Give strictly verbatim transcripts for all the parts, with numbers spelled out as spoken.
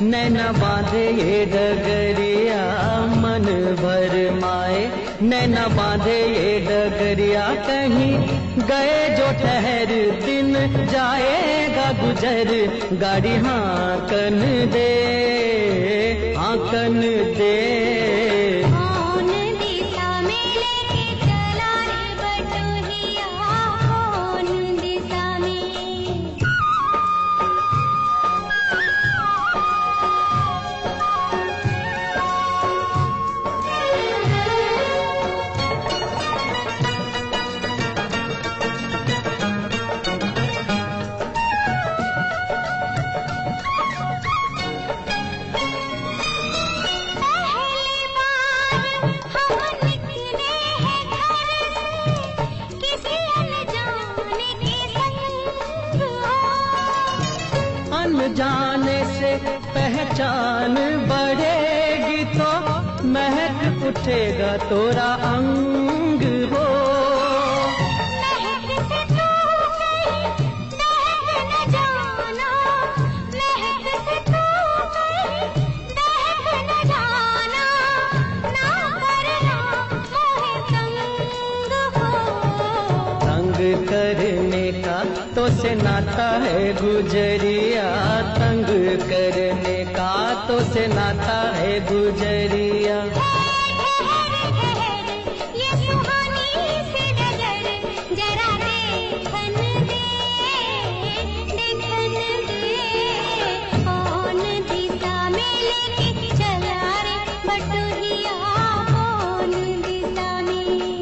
नैना बांधे ये डगरिया मन भर माए, नैना बांधे ये डगरिया कहीं गए जो ठहर दिन जाएगा गुजर, गाड़ी हाकन दे हाकन दे। जाने से पहचान बढ़ेगी तो महक उठेगा तोरा अंग हो। महक से तू कहीं महक न जाना, महक से तू कहीं महक न जाना, ना करना मोहे तंग हो। तंग करने का तो से नाता है गुजरिया, तंग करने का तो से नाता है गुजरिया। ये सुहानी सी डगर जरा देखन दे, देखन दे। कौन दिशा में लेके चला रे बटुहिया, कौन दिशा में।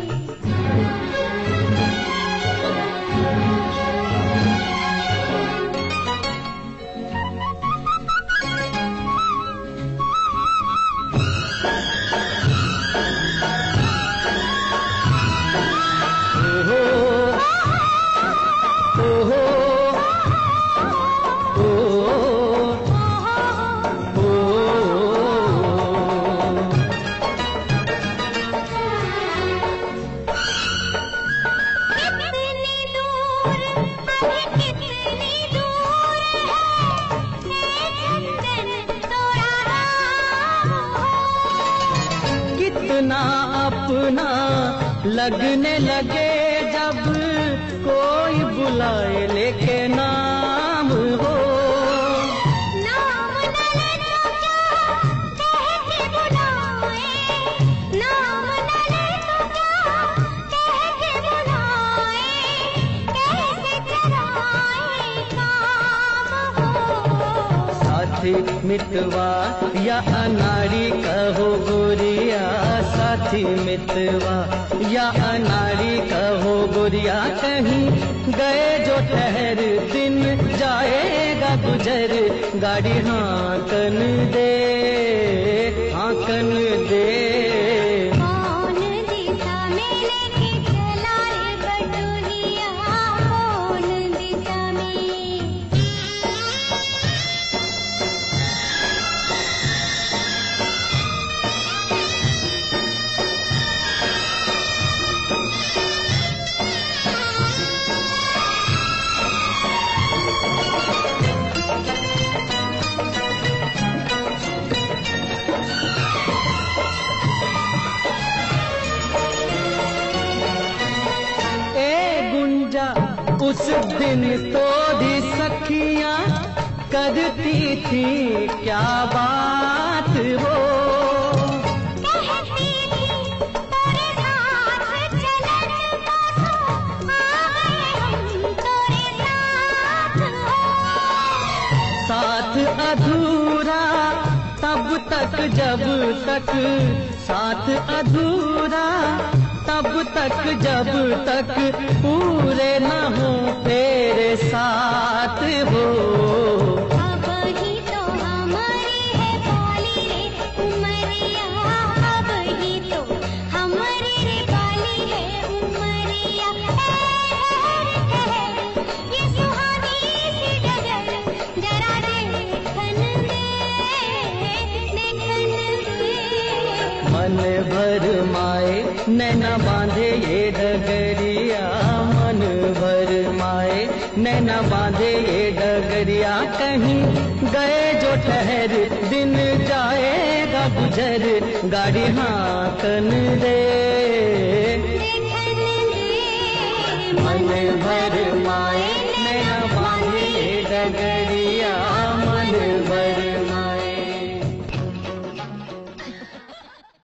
कितना अपना लगने लगे जब कोई बुलाए लेके नाम हो। नाम न ले तो क्या कह के बुलाए, नाम न ले तो क्या कह के बुलाए, कैसे कराए काम हो। साथी मितवा या अनाड़ी कहो गोरिया, साथी मितवा या अनाड़ी कहो गोरिया, कहीं गए जो ठहर दिन जाएगा गुजर, गाड़ी हाकन दे हाकन दे। कौन दिशा में लेके चला रे बटुहिया, कौन दिशा में। उस दिन तो भी सखियां करती थी क्या बात हो। कहती थी तेरे साथ चलन को आ गए हम तेरे साथ हो। साथ अधूरा तब तक जब तक, साथ अधूरा तब तक जब तक पूरे न हो तेरे साथ हो। अब ही तो हमारी है बाली रे उमरिया, अब ही तो हमारी रे बाली है उमरिया। ये सुहानी सी डगर जरा देखन दे, देखन दे। मन भर माए नैना बांधे ये डगरिया, मन भर माए नैना बांधे ये डगरिया, कहीं गए जो ठहर, दिन जाएगा गुजर, गाड़ी हाकन दे मन भर माए, नैना बांधे ये डगरिया।